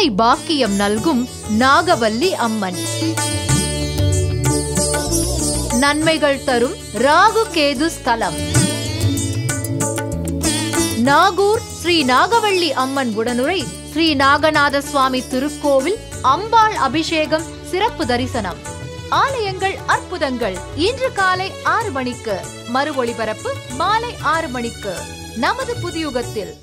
குழந்தை பாக்கியம் நல்கும் நாகவல்லி அம்மன். நன்மைகள் தரும் ராகு கேது ஸ்தலம் நாகூர் ஸ்ரீ நாகவல்லி அம்மன் உடனுரை ஸ்ரீ நாகநாத சுவாமி திருக்கோவில் அம்பாள் அபிஷேகம் சிறப்பு தரிசனம். ஆலயங்கள் அற்புதங்கள் இன்று காலை 6 மணிக்கு, மறு ஒளிபரப்பு மாலை 6 மணிக்கு நமது புதியுகத்தில்.